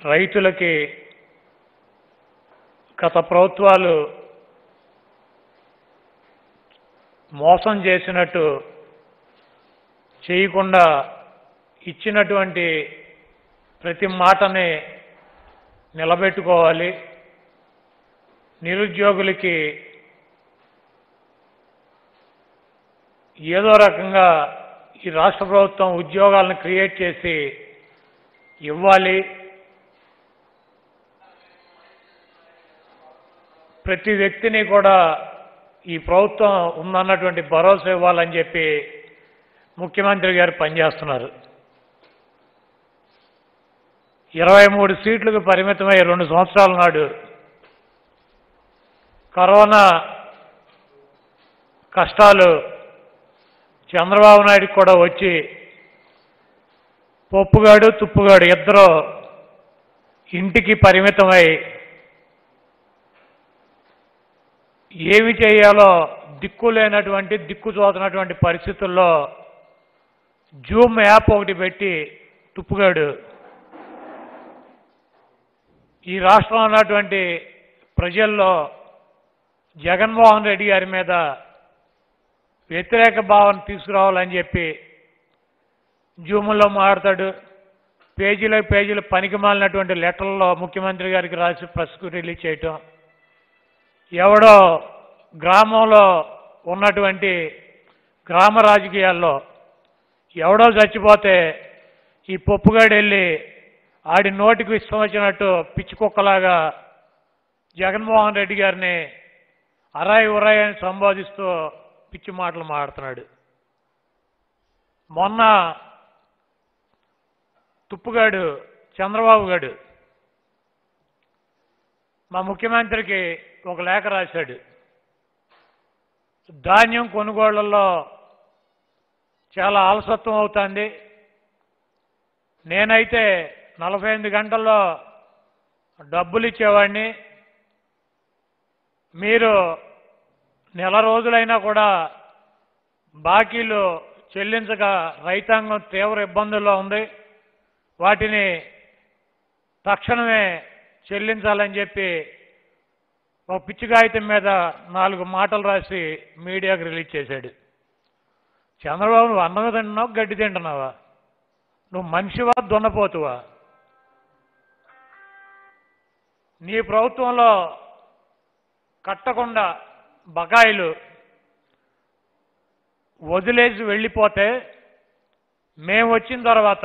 రైతులకి గత ప్రభుత్వాలు మోసం చేసినట్టు చేయకుండా ఇచ్చినటువంటి ప్రతి మాటని నిలబెట్టుకోవాలి. నిరుద్యోగులకి ఏదో రకంగా ఈ రాష్ట్ర ప్రభుత్వం ఉద్యోగాలను క్రియేట్ చేసి ఇవ్వాలి. ప్రతి వ్యక్తిని కూడా ఈ ప్రభుత్వం ఉందన్నటువంటి భరోసా ఇవ్వాలని చెప్పి ముఖ్యమంత్రి గారు పనిచేస్తున్నారు. 23 సీట్లకు పరిమితమై 2 సంవత్సరాల నాడు కరోనా కష్టాలు చంద్రబాబు నాయుడికి కూడా వచ్చి పప్పుగాడు తుప్పుగాడు ఇద్దరు ఇంటికి పరిమితమై ఏమి చేయాలో దిక్కు లేనటువంటి దిక్కు చూస్తున్నటువంటి పరిస్థితుల్లో జూమ్ యాప్ ఒకటి పెట్టి తుప్పుగాడు ఈ రాష్ట్రంలో ఉన్నటువంటి ప్రజల్లో జగన్మోహన్ రెడ్డి గారి మీద వ్యతిరేక భావన తీసుకురావాలని చెప్పి జూముల్లో మాట్లాడతాడు. పేజీలు పనికి మాలినటువంటి లెటర్లలో ముఖ్యమంత్రి గారికి రాసి ప్రెస్కు రిలీజ్ చేయటం, ఎవడో గ్రామంలో ఉన్నటువంటి గ్రామ రాజకీయాల్లో ఎవడో చచ్చిపోతే ఈ పప్పుగాడు వెళ్ళి ఆడి నోటికి ఇష్టం వచ్చినట్టు పిచ్చి కుక్కలాగా జగన్మోహన్ రెడ్డి గారిని అరాయి ఉరాయి అని సంబోధిస్తూ పిచ్చి మాటలు మాట్లాడుతున్నాడు. మొన్న తుప్పుగాడు చంద్రబాబు గారు మా ముఖ్యమంత్రికి ఒక లేఖ రాశాడు. ధాన్యం కొనుగోళ్లలో చాలా ఆలసత్వం అవుతుంది, నేనైతే 48 గంటల్లో డబ్బులు ఇచ్చేవాడిని, మీరు నెల రోజులైనా కూడా బాకీలు చెల్లించక రైతాంగం తీవ్ర ఇబ్బందుల్లో ఉంది, వాటిని తక్షణమే చెల్లించాలని చెప్పి ఒక పిచ్చి కాగితం మీద 4 మాటలు రాసి మీడియాకు రిలీజ్ చేశాడు. చంద్రబాబు, నువ్వు అన్నం తింటున్నావు, గడ్డి తింటున్నావా? నువ్వు మనిషివా, దున్నపోతువా? నీ ప్రభుత్వంలో కట్టకుండా బకాయిలు వదిలేసి వెళ్ళిపోతే మేము వచ్చిన తర్వాత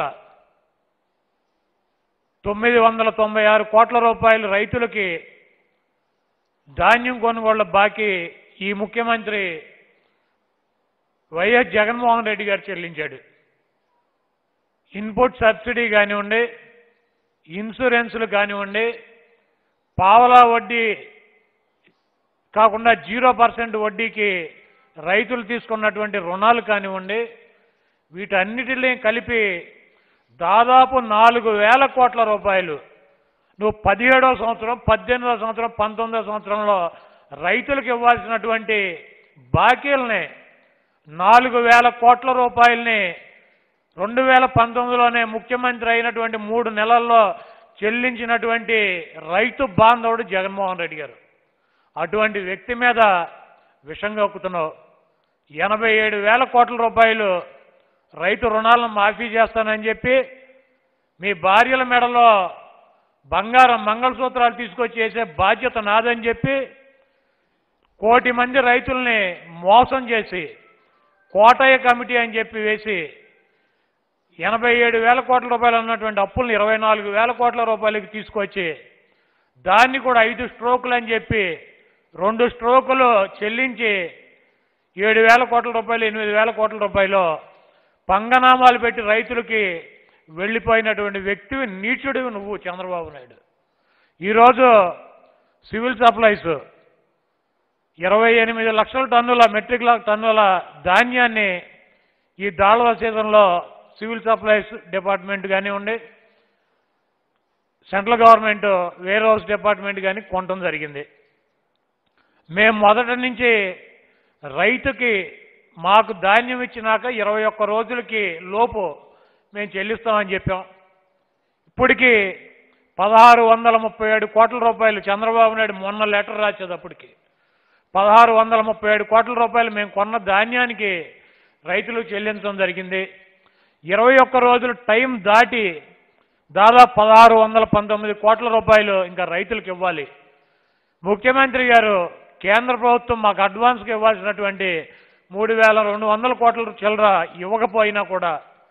996 కోట్ల రూపాయలు రైతులకి ధాన్యం కొనుగోళ్ల బాకీ ఈ ముఖ్యమంత్రి వైఎస్ జగన్మోహన్ రెడ్డి గారు చెల్లించాడు. ఇన్పుట్ సబ్సిడీ కానివ్వండి, ఇన్సూరెన్సులు కానివ్వండి, పావలా వడ్డీ కాకుండా 0% వడ్డీకి రైతులు తీసుకున్నటువంటి రుణాలు కానివ్వండి, వీటన్నిటిని కలిపి దాదాపు 4,000 కోట్ల రూపాయలు నువ్వు 17వ సంవత్సరం, 18వ సంవత్సరం, 19వ సంవత్సరంలో రైతులకు ఇవ్వాల్సినటువంటి బాకీలని 4,000 కోట్ల రూపాయలని 2019లోనే ముఖ్యమంత్రి అయినటువంటి 3 నెలల్లో చెల్లించినటువంటి రైతు బాంధవుడు జగన్మోహన్ రెడ్డి గారు. అటువంటి వ్యక్తి మీద విషం కక్కుతున్నావు. 87,000 కోట్ల రూపాయలు రైతు రుణాలను మాఫీ చేస్తానని చెప్పి మీ భార్యల మెడలో బంగారం మంగళసూత్రాలు తీసుకొచ్చి వేసే బాధ్యత నాదని చెప్పి 1 కోటి మంది రైతుల్ని మోసం చేసి కోటయ్య కమిటీ అని చెప్పి వేసి 87,000 కోట్ల రూపాయలు ఉన్నటువంటి అప్పుల్ని 24,000 కోట్ల రూపాయలకి తీసుకొచ్చి దాన్ని కూడా 5 స్ట్రోకులు అని చెప్పి 2 స్ట్రోకులు చెల్లించి 7,000 కోట్ల రూపాయలు, 8,000 కోట్ల రూపాయలు పంగనామాలు పెట్టి రైతులకి వెళ్ళిపోయినటువంటి వ్యక్తివి, నీచుడివి నువ్వు చంద్రబాబు నాయుడు. ఈరోజు సివిల్ సప్లైస్ 28 లక్షల టన్నుల మెట్రిక్ టన్నుల ధాన్యాన్ని ఈ దాళవ సీజన్లో సివిల్ సప్లైస్ డిపార్ట్మెంట్ కానివ్వండి, central government warehouse department కానీ కొనడం జరిగింది. మేము మొదటి నుంచి రైతుకి మాకు ధాన్యం ఇచ్చినాక 21 రోజులకి లోపు మేము చెల్లిస్తామని చెప్పాం. ఇప్పటికీ 1637 కోట్ల రూపాయలు చంద్రబాబు నాయుడు మొన్న లెటర్ రాసేటప్పటికి 1637 కోట్ల రూపాయలు మేము కొన్న ధాన్యానికి రైతులకు చెల్లించడం జరిగింది. 21 రోజులు టైం దాటి దాదాపు 1619 కోట్ల రూపాయలు ఇంకా రైతులకు ఇవ్వాలి. ముఖ్యమంత్రి గారు కేంద్ర ప్రభుత్వం మాకు అడ్వాన్స్గా ఇవ్వాల్సినటువంటి 3200 కోట్ల చిల్లర ఇవ్వకపోయినా కూడా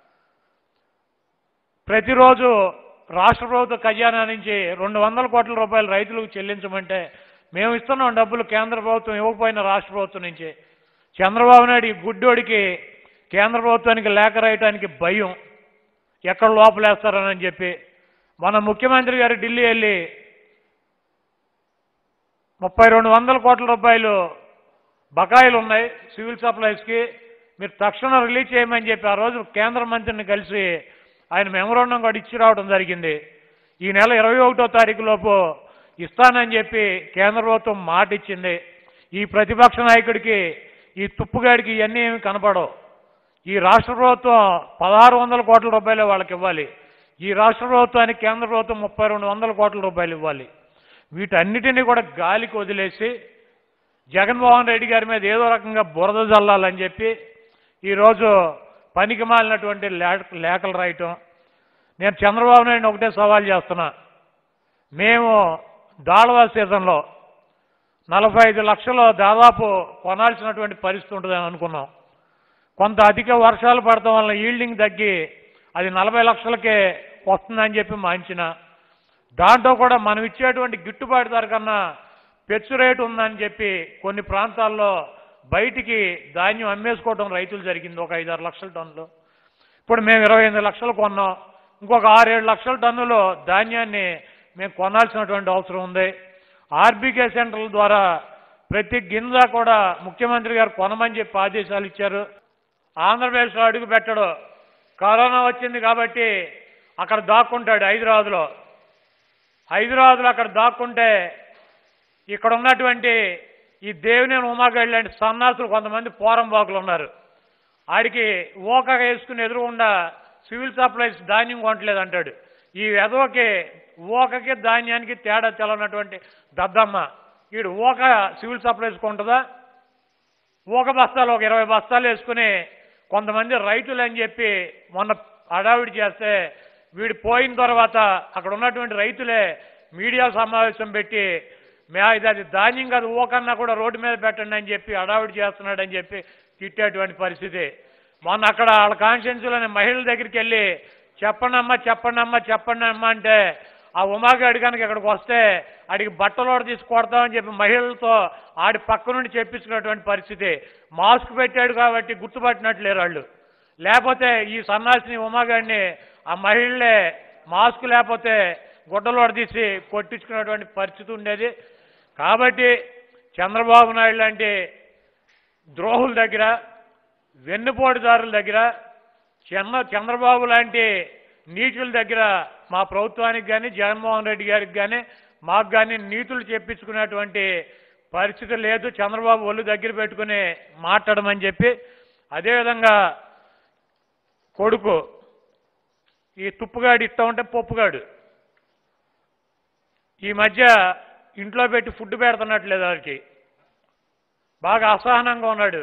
ప్రతిరోజు రాష్ట్ర ప్రభుత్వ ఖజానా నుంచి 200 కోట్ల రూపాయలు రైతులకు చెల్లించమంటే మేము ఇస్తున్నాం డబ్బులు, కేంద్ర ప్రభుత్వం ఇవ్వకపోయినా రాష్ట్ర ప్రభుత్వం నుంచి. చంద్రబాబు నాయుడు ఈ గుడ్డోడికి కేంద్ర ప్రభుత్వానికి లేఖ రాయటానికి భయం, ఎక్కడ లోపలేస్తారని చెప్పి మన ముఖ్యమంత్రి గారు ఢిల్లీ వెళ్ళి 3200 కోట్ల రూపాయలు బకాయిలు ఉన్నాయి సివిల్ సప్లైస్కి, మీరు తక్షణం రిలీజ్ చేయమని చెప్పి ఆ రోజు కేంద్ర మంత్రిని కలిసి ఆయన మెమోరాండం కూడా ఇచ్చి రావడం జరిగింది. ఈ నెల 21వ తారీఖు లోపు ఇస్తానని చెప్పి కేంద్ర ప్రభుత్వం మాట ఇచ్చింది. ఈ ప్రతిపక్ష నాయకుడికి, ఈ తుప్పుగాడికి ఇవన్నీ ఏమి కనపడవు. ఈ రాష్ట్ర ప్రభుత్వం 1600 కోట్ల రూపాయలు వాళ్ళకి ఇవ్వాలి, ఈ రాష్ట్ర ప్రభుత్వానికి కేంద్ర ప్రభుత్వం 3200 కోట్ల రూపాయలు ఇవ్వాలి. వీటన్నిటినీ కూడా గాలికి వదిలేసి జగన్మోహన్ రెడ్డి గారి మీద ఏదో రకంగా బురద జల్లాలని చెప్పి ఈరోజు పనికి మాలినటువంటి లేఖలు రాయటం. నేను చంద్రబాబు నాయుడిని ఒకటే సవాల్ చేస్తున్నా, మేము దాళవా సీజన్లో 45 లక్షలు దాదాపు కొనాల్సినటువంటి పరిస్థితి ఉంటుందని అనుకున్నాం. కొంత అధిక వర్షాలు పడటం వల్ల ఈల్డింగ్ తగ్గి అది 40 లక్షలకే వస్తుందని చెప్పి మా అంచనా. దాంట్లో కూడా మనం ఇచ్చేటువంటి గిట్టుబాటు ధర కన్నా పెచ్చు రేటు ఉందని చెప్పి కొన్ని ప్రాంతాల్లో బయటికి ధాన్యం అమ్మేసుకోవడం రైతులు జరిగింది, ఒక 5-6 లక్షల టన్నులు. ఇప్పుడు మేము 28 లక్షలు కొన్నాం, ఇంకొక 6-7 లక్షల టన్నులు ధాన్యాన్ని మేము కొనాల్సినటువంటి అవసరం ఉంది. ఆర్బీకే సెంటర్ల ద్వారా ప్రతి గింజ కూడా ముఖ్యమంత్రి గారు కొనమని చెప్పి ఆదేశాలు ఇచ్చారు. ఆంధ్రప్రదేశ్లో అడుగు పెట్టడు, కరోనా వచ్చింది కాబట్టి అక్కడ దాక్కుంటాడు హైదరాబాద్లో అక్కడ దాక్కుంటే ఇక్కడ ఉన్నటువంటి ఈ దేవినేని ఉమాగాడి లాంటి సన్నాసులు కొంతమంది పోరంబాకులు ఉన్నారు. ఆడికి ఓక వేసుకుని ఎదురుగుండా సివిల్ సప్లైస్ ధాన్యం కొనట్లేదు అంటాడు. ఈ వెధవకి ఓకకి ధాన్యానికి తేడా తెలనటువంటి దద్దమ్మ వీడు ఓక సివిల్ సప్లైస్ కొంటుందా? ఓక బస్తాలు ఒక 20 బస్తాలు వేసుకుని కొంతమంది రైతులు అని చెప్పి మొన్న హడావిడి చేస్తే వీడు పోయిన తర్వాత అక్కడ ఉన్నటువంటి రైతులే మీడియా సమావేశం పెట్టి అది ధాన్యం కాదు ఓకన్నా కూడా రోడ్డు మీద పెట్టండి అని చెప్పి హడావిడి చేస్తున్నాడని చెప్పి తిట్టేటువంటి పరిస్థితి. మొన్న అక్కడ వాళ్ళ కాన్స్టిట్యున్సీలోని మహిళల దగ్గరికి వెళ్ళి చెప్పండి అమ్మా అంటే ఆ ఉమాగాడి కనుక ఇక్కడికి వస్తే ఆడికి బట్టలోడ తీసి కొడతామని చెప్పి మహిళలతో ఆడి పక్క నుండి చెప్పించుకున్నటువంటి పరిస్థితి. మాస్క్ పెట్టాడు కాబట్టి గుర్తుపట్టినట్లేరు వాళ్ళు, లేకపోతే ఈ సన్నాసిని ఉమాగాడిని ఆ మహిళలే మాస్క్ లేకపోతే గుడ్డలోడ తీసి కొట్టించుకున్నటువంటి పరిస్థితి ఉండేది. కాబట్టి చంద్రబాబు నాయుడు లాంటి ద్రోహుల దగ్గర, వెన్నుపోటుదారుల దగ్గర, చంద్రబాబు లాంటి నీతుల దగ్గర మా ప్రభుత్వానికి కానీ జగన్మోహన్ రెడ్డి గారికి కానీ మాకు కానీ నీతులు చెప్పించుకునేటువంటి పరిస్థితి లేదు. చంద్రబాబు ఒళ్ళు దగ్గర పెట్టుకుని మాట్లాడమని చెప్పి, అదేవిధంగా కొడుకు ఈ తుప్పుగాడు ఇస్తా ఉంటే పప్పుగాడు ఈ మధ్య ఇంట్లో పెట్టి ఫుడ్ పెడుతున్నట్లేదు, వారికి బాగా అసహనంగా ఉన్నాడు.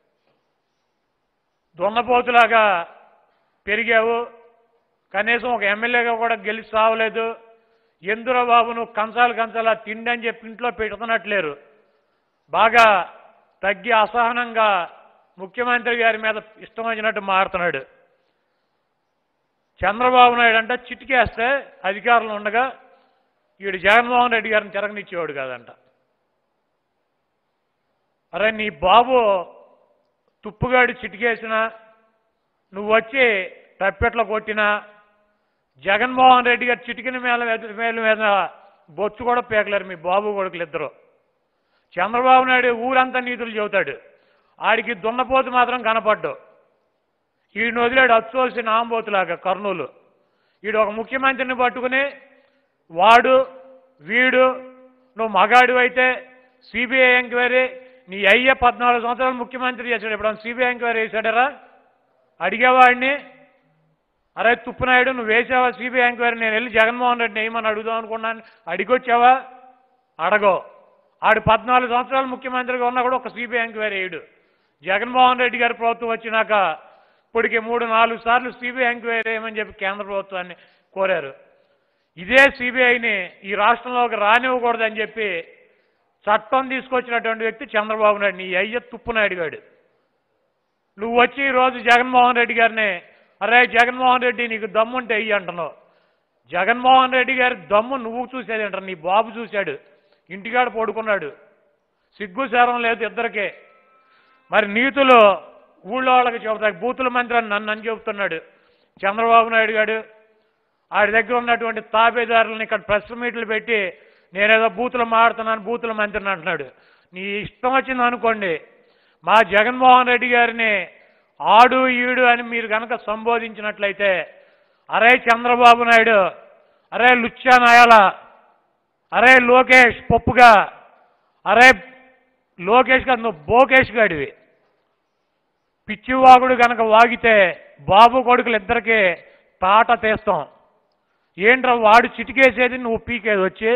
దొంగపోతులాగా పెరిగావు, కనీసం ఒక ఎమ్మెల్యేగా కూడా గెలిచి సావలేదు, ఎందురా బాబు నువ్వు కంచాలా తిండి అని చెప్పి ఇంట్లో పెడుతున్నట్లేరు. బాగా తగ్గి అసహనంగా ముఖ్యమంత్రి గారి మీద ఇష్టం వచ్చినట్టు మారుతున్నాడు. చంద్రబాబు నాయుడు అంటే చిటికేస్తే అధికారులు ఉండగా వీడు జగన్మోహన్ రెడ్డి గారిని తిరగనిచ్చేవాడు కాదంట. అరే నీ బాబు తుప్పుగాడి చిటికేసినా, నువ్వు వచ్చి తప్పెట్ల కొట్టినా, జగన్మోహన్ రెడ్డి గారు చిటికిన మేలు మీద బొచ్చు కూడా పేకలేరు మీ బాబు కొడుకులు ఇద్దరు. చంద్రబాబు నాయుడు ఊరంతా నీతులు చెబుతాడు, ఆడికి దున్నపోతు మాత్రం కనపడ్డు. ఈయన వదిలాడు అచ్చోసిన ఆంబోతులాగా కర్నూలు. ఈడు ఒక ముఖ్యమంత్రిని పట్టుకుని వాడు వీడు నువ్వు మగాడు అయితే సిబిఐ ఎంక్వైరీ, నీ అయ్య 14 సంవత్సరాలు ముఖ్యమంత్రి చేశాడు, ఇప్పుడు సిబిఐ ఎంక్వైరీ చేశాడరా? అడిగేవాడిని అరే తుప్పునాయుడు నువ్వు వేసావా సిబిఐ ఎంక్వైరీ? నేను వెళ్ళి జగన్మోహన్ రెడ్డిని వేయమని అడుగుదాం అనుకున్నాను. అడిగొచ్చావా? అడగో. ఆడు 14 సంవత్సరాలు ముఖ్యమంత్రిగా ఉన్నా కూడా ఒక సిబిఐ ఎంక్వైరీ వేయడు. జగన్మోహన్ రెడ్డి గారి ప్రభుత్వం వచ్చినాక ఇప్పటికి 3-4 సార్లు సిబిఐ ఎంక్వైరీ వేయమని చెప్పి కేంద్ర ప్రభుత్వాన్ని కోరారు. ఇదే సిబిఐని ఈ రాష్ట్రంలోకి రానివ్వకూడదని చెప్పి చట్టం తీసుకొచ్చినటువంటి వ్యక్తి చంద్రబాబు నాయుడు. నీ అయ్య తుప్పునాయుడు గాడు. నువ్వు వచ్చి ఈరోజు జగన్మోహన్ రెడ్డి గారిని అరే జగన్మోహన్ రెడ్డి నీకు దమ్ముంటే అయ్యి అంటున్నావు. జగన్మోహన్ రెడ్డి గారి దమ్ము నువ్వు చూసేది అంటారు, నీ బాబు చూశాడు, ఇంటికాడ పడుకున్నాడు. సిగ్గు శారం లేదు ఇద్దరికే. మరి నీతులు ఊళ్ళో వాళ్ళకి చెబుతాయి. బూతుల మంత్రి అని నన్ను చెబుతున్నాడు చంద్రబాబు నాయుడు గారు. ఆడి దగ్గర ఉన్నటువంటి తాబేదారులను ఇక్కడ ప్రెస్ మీట్లు పెట్టి నేనేదో బూతులు మాడుతున్నాను, బూతుల మంత్రిని అంటున్నాడు. నీ ఇష్టం వచ్చింది అనుకోండి. మా జగన్మోహన్ రెడ్డి గారిని ఆడు ఈడు అని మీరు కనుక సంబోధించినట్లయితే అరే చంద్రబాబు నాయుడు, అరే లుచ్చా నాయాల, అరే లోకేష్ పప్పుగా, అరే లోకేష్ గారు నువ్వు బోకేష్ గాడివి, పిచ్చివాగుడు కనుక వాగితే బాబు కొడుకులు ఇద్దరికీ తాట తీస్తాం. ఏంట్రా వాడు చిటికేసేది నువ్వు పీకేది వచ్చి?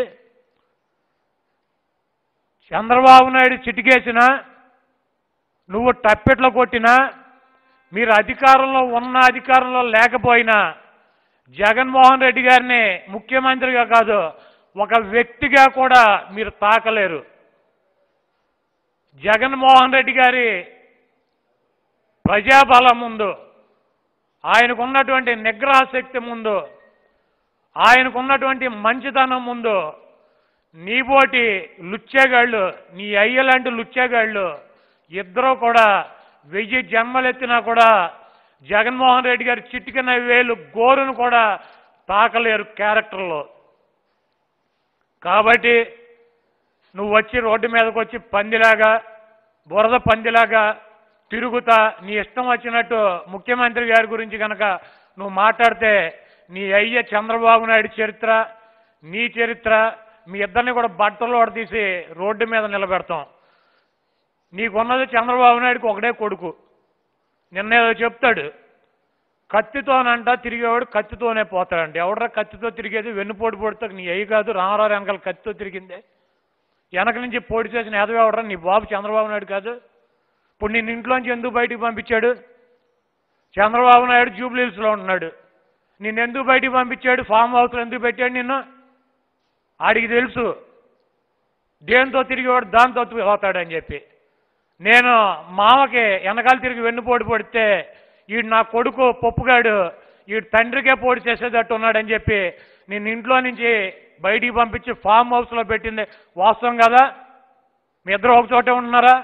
చంద్రబాబు నాయుడు చిటికేసినా నువ్వు టప్పెట్లో కొట్టినా మీరు అధికారంలో ఉన్న అధికారంలో లేకపోయినా జగన్మోహన్ రెడ్డి గారిని ముఖ్యమంత్రిగా కాదు ఒక వ్యక్తిగా కూడా మీరు తాకలేరు. జగన్మోహన్ రెడ్డి గారి ప్రజాబలం ముందు, ఆయనకున్నటువంటి నిగ్రహ శక్తి ముందు, ఆయనకున్నటువంటి మంచితనం ముందు నీబోటి లుచ్చేగాళ్ళు, నీ అయ్యలాంటి లుచ్చేగాళ్ళు ఇద్దరూ కూడా 1000 జన్మలెత్తినా కూడా జగన్మోహన్ రెడ్డి గారి చిటికిన వేలు గోరును కూడా తాకలేరు క్యారెక్టర్లో. కాబట్టి నువ్వు వచ్చి రోడ్డు మీదకి వచ్చి పందిలాగా, బురద పందిలాగా తిరుగుతా నీ ఇష్టం వచ్చినట్టు ముఖ్యమంత్రి గారి గురించి కనుక నువ్వు మాట్లాడితే నీ అయ్య చంద్రబాబు నాయుడు చరిత్ర, నీ చరిత్ర, మీ ఇద్దరిని కూడా బట్టలు తీసి రోడ్డు మీద నిలబెడతాం. నీకున్నది చంద్రబాబు నాయుడుకి ఒకడే కొడుకు. నిన్నేదో చెప్తాడు, కత్తితోనంట తిరిగేవాడు కత్తితోనే పోతాడంటే. ఎవడరా కత్తితో తిరిగేది? వెన్నుపోటు పొడితే నీ అయ్యి కాదు, రామారావు వెనకాల కత్తితో తిరిగిందే. వెనక నుంచి పోటీ చేసిన ఎదవెవడరా? నీ బాబు చంద్రబాబు నాయుడు కాదు. ఇప్పుడు నిన్ను ఇంట్లోంచి ఎందుకు బయటికి పంపించాడు? చంద్రబాబు నాయుడు జూబ్లీహిల్స్లో ఉంటున్నాడు. నిన్ను ఎందుకు బయటికి పంపించాడు? ఫామ్ హౌస్లో ఎందుకు పెట్టాడు నిన్ను? ఆడికి తెలుసు దేంతో తిరిగేవాడు దాంతో పోతాడని చెప్పి. నేను మామకి వెనకాల తిరిగి వెన్నుపోటు పడితే ఈడు నా కొడుకు పప్పుగాడు, ఈడు తండ్రికే పోటీ చేసేటట్టు ఉన్నాడని చెప్పి నిన్ను ఇంట్లో నుంచి బయటికి పంపించి ఫామ్ హౌస్లో పెట్టింది వాస్తవం కదా? మీ ఇద్దరు ఒక చోటే ఉంటున్నారా?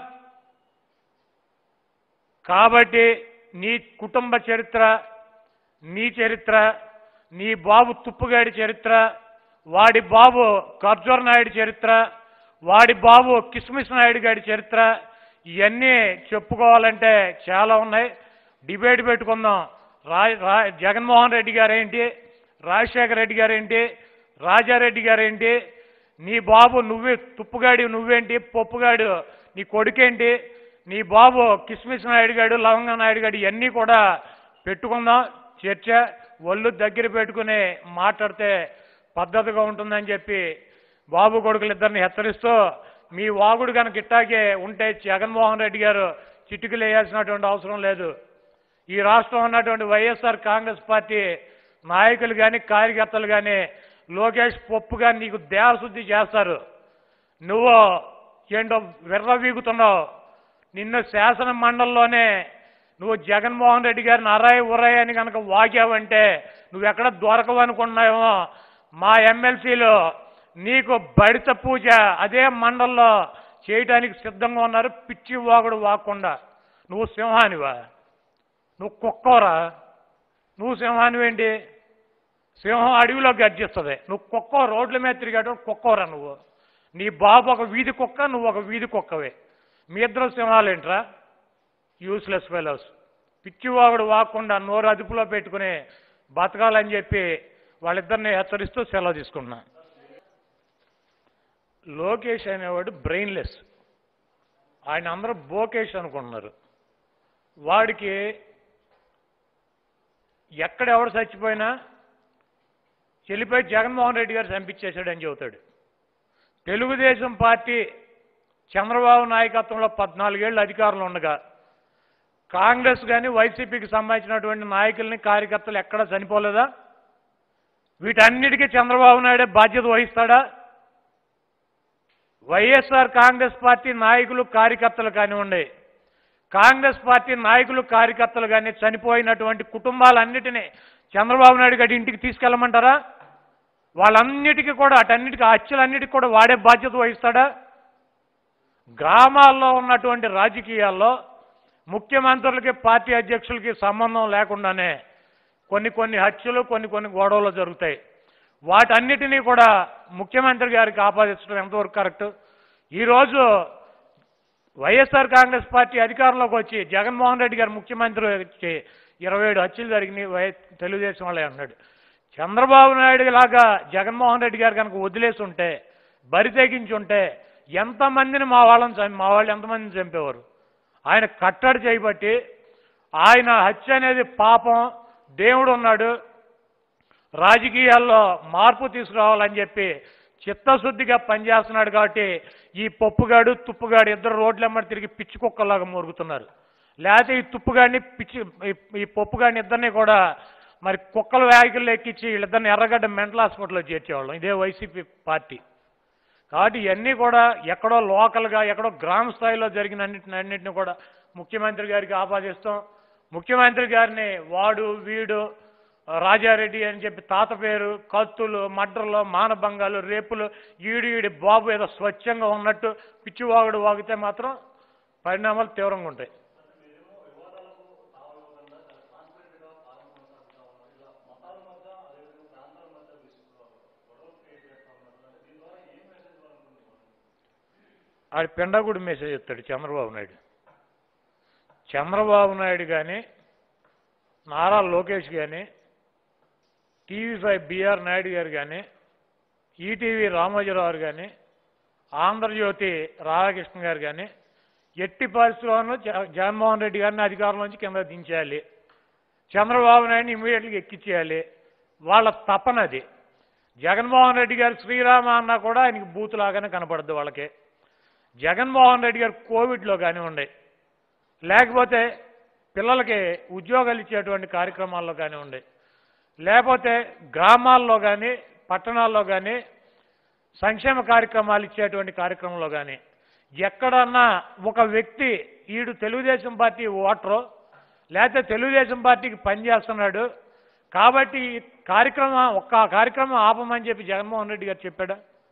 కాబట్టి నీ కుటుంబ చరిత్ర, నీ చరిత్ర, నీ బాబు తుప్పుగాడి చరిత్ర, వాడి బాబు ఖర్జూర్ నాయుడు చరిత్ర, వాడి బాబు కిస్మిస్ నాయుడు గారి చరిత్ర, ఇవన్నీ చెప్పుకోవాలంటే చాలా ఉన్నాయి. డిబేట్ పెట్టుకుందాం. జగన్మోహన్ రెడ్డి గారేంటి, రాజశేఖర రెడ్డి గారేంటి, రాజారెడ్డి గారేంటి, నీ బాబు నువ్వే తుప్పుగాడి నువ్వేంటి, పప్పుగాడు నీ కొడుకేంటి, నీ బాబు కిస్మిస్ నాయుడు గాడు, లవంగ నాయుడు గాడు, ఇవన్నీ కూడా పెట్టుకుందాం చర్చ. ఒళ్ళు దగ్గర పెట్టుకుని మాట్లాడితే పద్ధతిగా ఉంటుందని చెప్పి బాబు కొడుకులు ఇద్దరిని హెచ్చరిస్తూ, మీ వాగుడు కనుక ఇట్టాగే ఉంటే జగన్మోహన్ రెడ్డి గారు చిటికలు వేయాల్సినటువంటి అవసరం లేదు. ఈ రాష్ట్రం ఉన్నటువంటి వైఎస్ఆర్ కాంగ్రెస్ పార్టీ నాయకులు కానీ కార్యకర్తలు కానీ లోకేష్ పప్పుగా నీకు దేహశుద్ధి చేస్తారు. నువ్వు ఏంటో విర్రవీగుతున్నావు. నిన్ను శాసన మండలిలోనే నువ్వు జగన్మోహన్ రెడ్డి గారిని అరాయి ఉరాయి అని కనుక వాగావంటే నువ్వెక్కడ దొరకవనుకున్నావేమో. మా ఎమ్మెల్సీలు నీకు బడిత పూజ అదే మండల్లో చేయడానికి సిద్ధంగా ఉన్నారు. పిచ్చి వాగుడు వాకుండా. నువ్వు సింహానివా? నువ్వు కుక్కవరా? నువ్వు సింహానివేంటి? సింహం అడవిలో గర్జిస్తుంది. నువ్వు కుక్క రోడ్ల మీద తిరిగేటప్పుడు కుక్కవరా నువ్వు? నీ బాబు ఒక వీధి కుక్క, నువ్వు ఒక వీధి కుక్కవే. మీ ఇద్దరు సింహాలేంట్రా? Useless fellows. పిచ్చివాగుడు వాకుండా నోరు అదుపులో పెట్టుకుని బతకాలని చెప్పి వాళ్ళిద్దరిని హెచ్చరిస్తూ సెలవు తీసుకుంటున్నా. లోకేష్ అనేవాడు బ్రెయిన్లెస్. ఆయన అందరూ బోకేష్ అనుకుంటున్నారు. వాడికి ఎక్కడెవడు చచ్చిపోయినా చెల్లిపోయి జగన్మోహన్ రెడ్డి గారు చంపించేశాడని చెబుతాడు. తెలుగుదేశం పార్టీ చంద్రబాబు నాయకత్వంలో 14 ఏళ్ళు అధికారంలో ఉండగా కాంగ్రెస్ కానీ వైసీపీకి సంబంధించినటువంటి నాయకుల్ని కార్యకర్తలు ఎక్కడా చనిపోలేదా? వీటన్నిటికీ చంద్రబాబు నాయుడే బాధ్యత వహిస్తాడా? వైఎస్ఆర్ కాంగ్రెస్ పార్టీ నాయకులు కార్యకర్తలు కానివ్వండి, కాంగ్రెస్ పార్టీ నాయకులు కార్యకర్తలు కానీ చనిపోయినటువంటి కుటుంబాలన్నిటినీ చంద్రబాబు నాయుడు గారి ఇంటికి తీసుకెళ్ళమంటారా? వాళ్ళన్నిటికీ కూడా అటన్నిటికీ హత్యలన్నిటికీ కూడా వాడే బాధ్యత వహిస్తాడా? గ్రామాల్లో ఉన్నటువంటి రాజకీయాల్లో ముఖ్యమంత్రులకి పార్టీ అధ్యక్షులకి సంబంధం లేకుండానే కొన్ని హత్యలు కొన్ని గొడవలు జరుగుతాయి. వాటన్నిటినీ కూడా ముఖ్యమంత్రి గారికి ఆపాదించడం ఎంతవరకు కరెక్ట్? ఈరోజు వైఎస్ఆర్ కాంగ్రెస్ పార్టీ అధికారంలోకి వచ్చి జగన్మోహన్ రెడ్డి గారు ముఖ్యమంత్రి వచ్చి 27 హత్యలు జరిగినాయి తెలుగుదేశం వాళ్ళే అన్నాడు. చంద్రబాబు నాయుడు లాగా జగన్మోహన్ రెడ్డి గారు కనుక వదిలేసి ఉంటే, బరి తెగించి ఉంటే ఎంతమందిని మా వాళ్ళు ఎంతమందిని చంపేవారు? ఆయన కట్టడి చేయబట్టి ఆయన హత్య అనేది పాపం, దేవుడు ఉన్నాడు, రాజకీయాల్లో మార్పు తీసుకురావాలని చెప్పి చిత్తశుద్ధిగా పనిచేస్తున్నాడు. కాబట్టి ఈ పప్పుగాడు తుప్పుగాడు ఇద్దరు రోడ్లెమ్మడి తిరిగి పిచ్చి కుక్కలాగా మురుగుతున్నారు. లేకపోతే ఈ తుప్పుగాడిని ఈ పప్పుగాడిని ఇద్దరిని కూడా మరి కుక్కల వ్యాఖ్యలు ఎక్కించి వీళ్ళిద్దరిని ఎర్రగడ్డ మెంటల్ హాస్పిటల్లో చేర్చేవాళ్ళం ఇదే వైసీపీ పార్టీ. కాబట్టి ఇవన్నీ కూడా ఎక్కడో లోకల్గా ఎక్కడో గ్రామ స్థాయిలో జరిగిన అన్నింటినీ కూడా ముఖ్యమంత్రి గారికి ఆపాదిస్తాం. ముఖ్యమంత్రి గారిని వాడు వీడు రాజారెడ్డి అని చెప్పి తాత పేరు, కత్తులు, మర్డర్లు, మానభంగాలు, రేపులు, ఈడి బాబు ఏదో స్వచ్ఛంగా ఉన్నట్టు పిచ్చివాగుడు వాగితే మాత్రం పరిణామాలు తీవ్రంగా ఉంటాయి. ఆడి పెండగుడి మెసేజ్ చెప్తాడు చంద్రబాబు నాయుడు. చంద్రబాబు నాయుడు కానీ, నారా లోకేష్ కానీ, టీవీ5 బిఆర్ నాయుడు గారు కానీ, ఈటీవీ రామోజీరావు కానీ, ఆంధ్రజ్యోతి రాధాకృష్ణ గారు కానీ ఎట్టి పరిస్థితుల్లోనూ జగన్మోహన్ రెడ్డి గారిని అధికారంలోంచి కింద దించేయాలి, చంద్రబాబు నాయుడిని ఇమీడియట్గా ఎక్కించేయాలి. వాళ్ళ తపనది. జగన్మోహన్ రెడ్డి గారు శ్రీరామ అన్నా కూడా ఆయనకి బూతులాగానే కనపడద్దు వాళ్ళకి. జగన్మోహన్ రెడ్డి గారు కోవిడ్లో కానివ్వండి, లేకపోతే పిల్లలకి ఉద్యోగాలు ఇచ్చేటువంటి కార్యక్రమాల్లో కానివ్వండి, లేకపోతే గ్రామాల్లో కానీ పట్టణాల్లో కానీ సంక్షేమ కార్యక్రమాలు ఇచ్చేటువంటి కార్యక్రమంలో కానీ ఎక్కడన్నా ఒక వ్యక్తి ఈడు తెలుగుదేశం పార్టీ ఓటరు లేకపోతే తెలుగుదేశం పార్టీకి పనిచేస్తున్నాడు కాబట్టి కార్యక్రమం ఆపమని చెప్పి జగన్మోహన్ రెడ్డి గారు చెప్పాడా?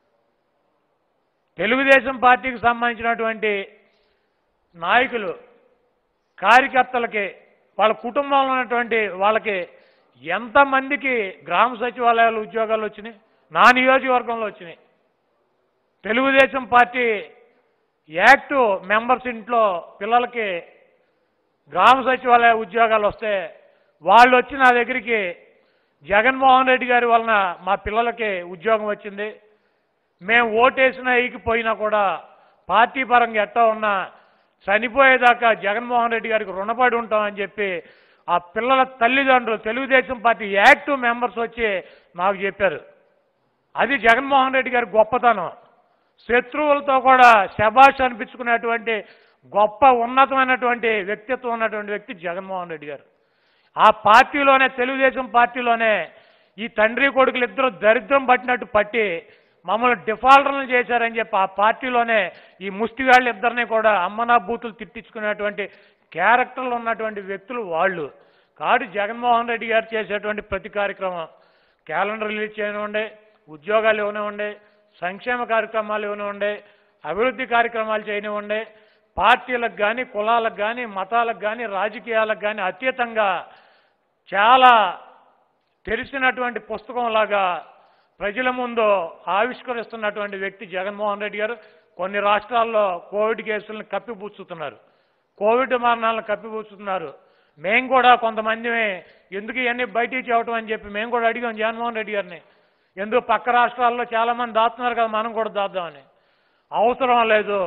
తెలుగుదేశం పార్టీకి సంబంధించినటువంటి నాయకులు కార్యకర్తలకి వాళ్ళ కుటుంబంలో ఉన్నటువంటి వాళ్ళకి ఎంతమందికి గ్రామ సచివాలయాలు ఉద్యోగాలు వచ్చినాయి? నా నియోజకవర్గంలో వచ్చినాయి. తెలుగుదేశం పార్టీ యాక్టివ్ మెంబర్స్ ఇంట్లో పిల్లలకి గ్రామ సచివాలయ ఉద్యోగాలు వస్తే వాళ్ళు వచ్చి నా దగ్గరికి జగన్మోహన్ రెడ్డి గారి వలన మా పిల్లలకి ఉద్యోగం వచ్చింది, మేము ఓటేసినా ఎగిపోయినా కూడా పార్టీ పరంగా ఎట్టా ఉన్నా చనిపోయేదాకా జగన్మోహన్ రెడ్డి గారికి రుణపడి ఉంటామని చెప్పి ఆ పిల్లల తల్లిదండ్రులు తెలుగుదేశం పార్టీ యాక్టివ్ మెంబర్స్ వచ్చి నాకు చెప్పారు. అది జగన్మోహన్ రెడ్డి గారి గొప్పతనం. శత్రువులతో కూడా శభాష్ అనిపించుకునేటువంటి గొప్ప ఉన్నతమైనటువంటి వ్యక్తిత్వం ఉన్నటువంటి వ్యక్తి జగన్మోహన్ రెడ్డి గారు. ఆ పార్టీలోనే తెలుగుదేశం పార్టీలోనే ఈ తండ్రి కొడుకులు ఇద్దరు దరిద్రం పట్టినట్టు పట్టి మమ్మల్ని డిఫాల్టర్లు చేశారని చెప్పి ఆ పార్టీలోనే ఈ ముష్టిగాళ్ళు ఇద్దరిని కూడా అమ్మనా బూతులు తిట్టించుకునేటువంటి క్యారెక్టర్లు ఉన్నటువంటి వ్యక్తులు వాళ్ళు. కాబట్టి జగన్మోహన్ రెడ్డి గారు చేసేటువంటి ప్రతి కార్యక్రమం క్యాలెండర్ రిలీజ్ చేయనివ్వండి, ఉద్యోగాలు ఇవ్వనివ్వండి, సంక్షేమ కార్యక్రమాలు ఇవ్వనివ్వండి, అభివృద్ధి కార్యక్రమాలు చేయనివ్వండి, పార్టీలకు కానీ కులాలకు కానీ మతాలకు కానీ రాజకీయాలకు కానీ అతీతంగా చాలా తెలిసినటువంటి పుస్తకంలాగా ప్రజల ముందు ఆవిష్కరిస్తున్నటువంటి వ్యక్తి జగన్మోహన్ రెడ్డి గారు. కొన్ని రాష్ట్రాల్లో కోవిడ్ కేసులను కప్పిపుచ్చుతున్నారు, కోవిడ్ మరణాలను కప్పిపుచ్చుతున్నారు. మేము కూడా కొంతమంది ఎందుకు ఇవన్నీ బయటికి చేయటం అని చెప్పి మేము కూడా అడిగాం జగన్మోహన్ రెడ్డి గారిని. ఎందుకు పక్క రాష్ట్రాల్లో చాలామంది దాస్తున్నారు కదా, మనం కూడా దాద్దామని. అవసరం లేదు,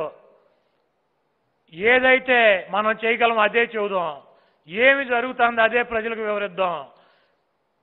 ఏదైతే మనం చేయగలం అదే చెబుదాం, ఏమి జరుగుతుందో అదే ప్రజలకు వివరిద్దాం.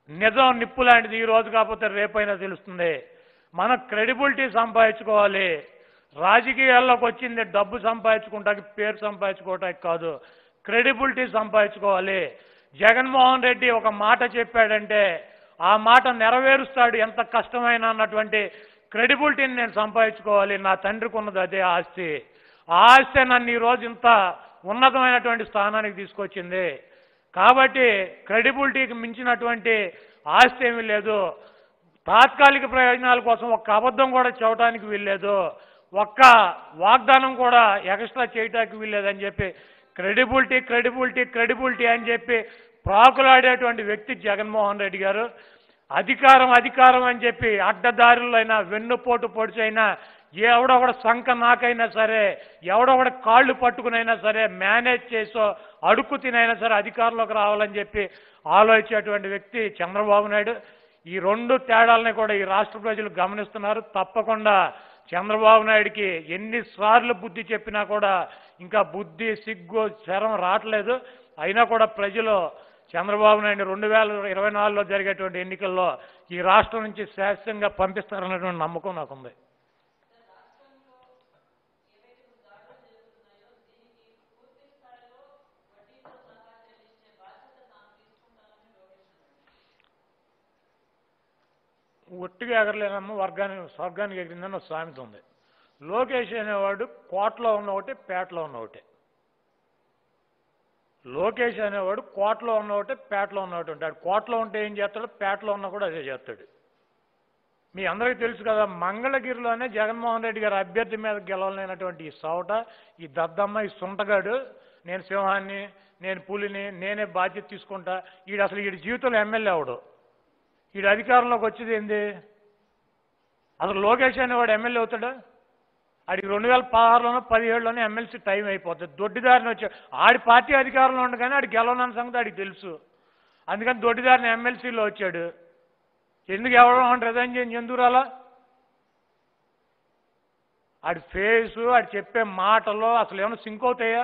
నిజం నిప్పు లాంటిది, ఈ రోజు కాకపోతే రేపైనా తెలుస్తుంది. మన క్రెడిబిలిటీ సంపాదించుకోవాలి. రాజకీయాల్లోకి వచ్చింది డబ్బు సంపాదించుకుంటానికి, పేరు సంపాదించుకోవటానికి కాదు, క్రెడిబిలిటీ సంపాదించుకోవాలి. జగన్మోహన్ రెడ్డి ఒక మాట చెప్పాడంటే ఆ మాట నెరవేరుస్తాడు ఎంత కష్టమైనా అన్నటువంటి క్రెడిబిలిటీని నేను సంపాదించుకోవాలి. నా తండ్రికి ఉన్నది అదే ఆస్తి. ఆ ఆస్తి నన్ను ఈరోజు ఇంత ఉన్నతమైనటువంటి స్థానానికి తీసుకొచ్చింది. కాబట్టి క్రెడిబిలిటీకి మించినటువంటి ఆస్తి ఏమీ లేదు. తాత్కాలిక ప్రయోజనాల కోసం ఒక్క అబద్ధం కూడా చెప్పడానికి వీల్లేదు, ఒక్క వాగ్దానం కూడా ఎక్స్ట్రా చేయటానికి వీల్లేదని చెప్పి క్రెడిబిలిటీ క్రెడిబిలిటీ క్రెడిబిలిటీ అని చెప్పి ప్రాకులాడేటువంటి వ్యక్తి జగన్మోహన్ రెడ్డి గారు. అధికారం అధికారం అని చెప్పి అడ్డదారుల్లో అయినా, వెన్నుపోటు పొడిచైనా, ఎవడొకడ సంఖ నాకైనా సరే, ఎవడొకడ కాళ్ళు పట్టుకునైనా సరే, మేనేజ్ చేసో అడుక్కు తినైనా సరే అధికారంలోకి రావాలని చెప్పి ఆలోచించేటువంటి వ్యక్తి చంద్రబాబు నాయుడు. ఈ రెండు తేడాలని కూడా ఈ రాష్ట్ర ప్రజలు గమనిస్తున్నారు. తప్పకుండా చంద్రబాబు నాయుడికి ఎన్నిసార్లు బుద్ధి చెప్పినా కూడా ఇంకా బుద్ధి, సిగ్గు, శరం రావట్లేదు. అయినా కూడా ప్రజలు చంద్రబాబు నాయుడు 2024లో జరిగేటువంటి ఎన్నికల్లో ఈ రాష్ట్రం నుంచి శాశ్వతంగా పంపిస్తారన్నటువంటి నమ్మకం నాకుంది. ఒట్టిగా ఎగరలేనమ్మ స్వర్గానికి ఎగిరిందని ఒక సామెత ఉంది. లోకేష్ అనేవాడు కోటలో ఉన్న ఒకటి, పేటలో ఉన్న ఒకటి. లోకేష్ అనేవాడు కోటలో ఉన్న ఒకటి, పేటలో ఉన్న ఒకటి ఉంటాడు. కోటలో ఉంటే ఏం చేస్తాడు, పేటలో ఉన్నా కూడా అదే చేస్తాడు. మీ అందరికీ తెలుసు కదా, మంగళగిరిలోనే జగన్మోహన్ రెడ్డి గారి అభ్యర్థి మీద గెలవలేనటువంటి ఈ సౌట, ఈ దద్దమ్మ, ఈ సుంటగాడు, నేను సింహాన్ని, నేను పులిని, నేనే బాధ్యత తీసుకుంటా, వీడి జీవితంలో ఎమ్మెల్యే అవడు. వీడు అధికారంలోకి వచ్చేది ఏంది? అసలు లోకేష్ అనేవాడు ఎమ్మెల్యే అవుతాడా? ఆడికి 2016లోనో 17లోనో ఎమ్మెల్సీ టైం అయిపోతుంది. దొడ్డిదారిని వచ్చాడు. ఆడి పార్టీ అధికారంలో ఉండగానే ఆడికి గెలవనన్న సంగతి ఆడికి తెలుసు. అందుకని దొడ్డిదారిని ఎమ్మెల్సీలో వచ్చాడు. ఎందుకు ఎవరు రిజైన్ చేయండి, ఎందుకు రాలా? ఆడి ఫేసు, ఆడి చెప్పే మాటలు అసలు ఏమైనా సింక్ అవుతాయా?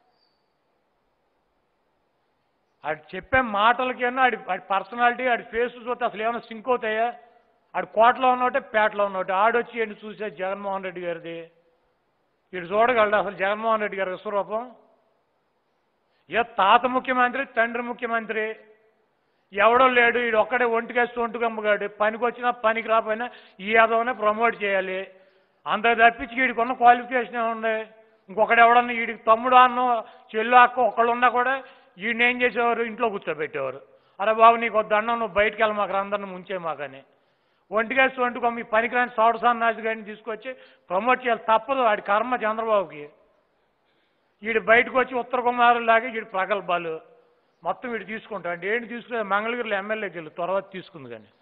ఆడి చెప్పే మాటలకైనా ఆడి పర్సనాలిటీ, ఆడి ఫేస్ చూస్తే అసలు ఏమైనా సింక్ అవుతాయా? ఆడు కోటలో ఉన్నోటే, పేటలో ఉన్నోటే. ఆడొచ్చి ఏంటి చూసే జగన్మోహన్ రెడ్డి గారిది? వీడు చూడగలడు అసలు జగన్మోహన్ రెడ్డి గారి విశ్వరూపం? ఏ తాత ముఖ్యమంత్రి, తండ్రి ముఖ్యమంత్రి, ఎవడో లేడు. వీడు ఒక్కడే ఒంటికేస్తూ ఒంటికమ్మగాడు. పనికి వచ్చినా పనికి రాకపోయినా ఈ యాదవనే ప్రమోట్ చేయాలి. అంత తప్పించి వీడికి ఉన్న క్వాలిఫికేషన్ ఏముంది? ఇంకొకడు ఎవడన్నా వీడికి తమ్ముడు అన్నో చెల్లు అక్క ఒకళ్ళు ఉన్నా కూడా వీడిని ఏం చేసేవారు, ఇంట్లో కూర్చోబెట్టేవారు. అరే బాబు నీకు ఒక దండం, నువ్వు బయటికి వెళ్ళి మాకు అందరిని ముంచే మాకని. ఒంటికేసి ఒంటికొమ్మ ఈ పనికిరాని సౌడసాన్నాసి గారిని తీసుకొచ్చి ప్రమోట్ చేయాలి. తప్పదు, వాడి కర్మ చంద్రబాబుకి. వీడు బయటకు వచ్చి ఉత్తర కుమారులాగా వీడు ప్రగల్భాలు మొత్తం వీడు తీసుకుంటాడు. ఏంటి తీసుకునే? మంగళగిరిలో ఎమ్మెల్యేకి వెళ్ళి తర్వాత తీసుకుంది కానీ